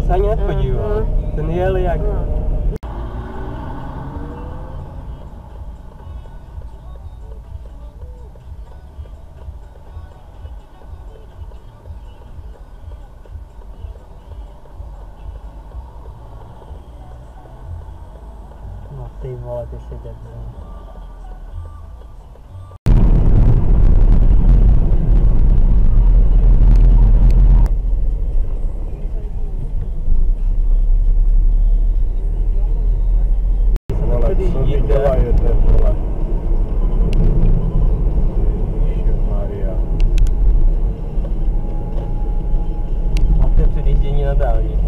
se ani nepodíval. Ten jel jak... No ty vole, ty jsi debil. Co mi dělajete, vole? Ježišmarja. Máte předjíždění na dálnici.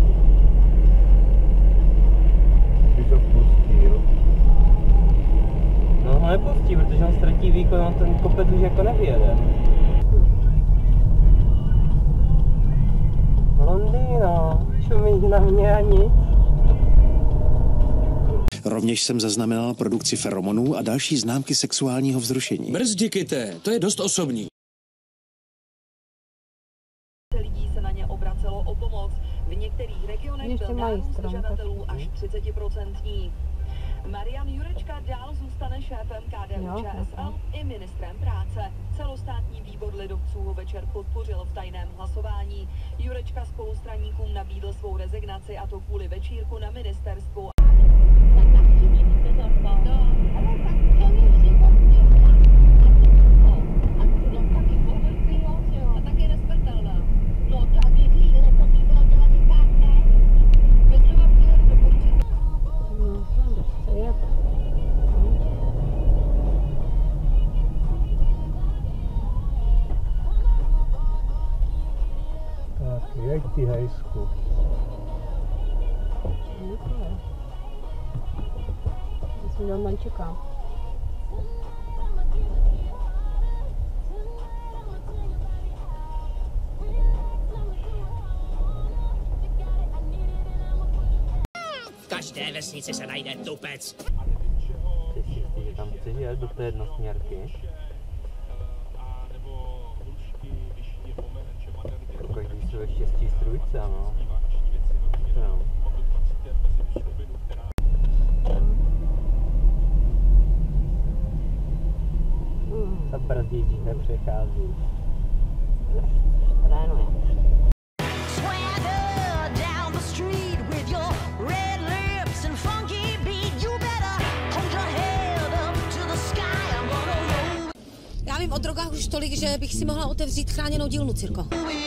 By to pustil. No ho nepustí, protože on ztratí výkon, on ten kopec už jako nevyjede. Londýno, čumíš na mě a nic. Rovněž jsem zaznamenal produkci feromonů a další známky sexuálního vzrušení. Brzdi, kyté, to je dost osobní. Lidí se na ně obracelo o pomoc. V některých regionech byl nárůst žadatelů až 30%. Marian Jurečka dál zůstane šéfem KDU-ČSL i ministrem práce. Celostátní výbor lidovců ho večer podpořil v tajném hlasování. Jurečka spolustraníkům nabídl svou rezignaci, a to kvůli večírku na ministerstvu. Tak, jeď ty hejsku. Jsem měl mančeka. V každé vesnici se najde tupec. Ty si jistý, že tam chceš jet do té jednosměrky? Každý své štěstí strůjce, no. No. Zabrzdíš, když nepřecházíš. Trénuje. Já vím o drogách už tolik, že bych si mohla otevřít chráněnou dílnu, Cirko.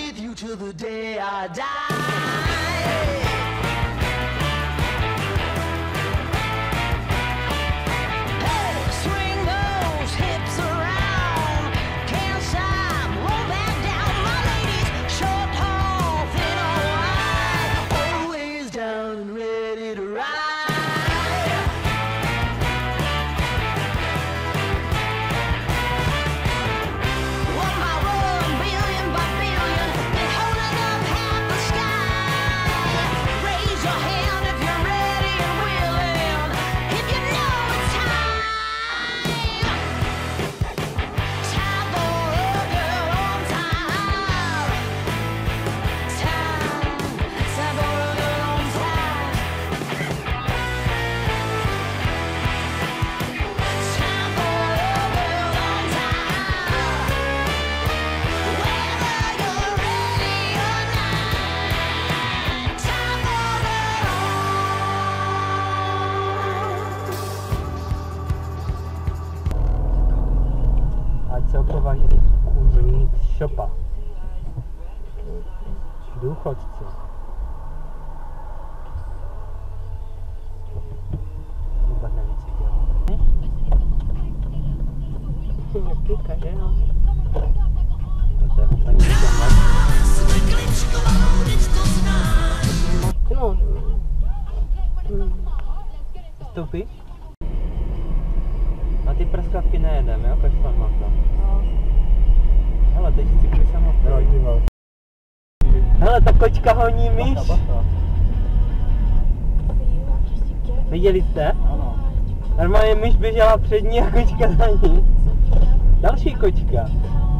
Celková kurník šopa. Důchodci. Vůbec neví, co dělá. Nepíka, že no? To je úplně No. Vstoupíš? A ty prskavky nejedem, jo? Kašlan má to. Hele, teď si půjde samochod. Hele, ta kočka honí myš. Viděli jste? Ano. Normálně myš běžela před ní a kočka za ní. Další kočka.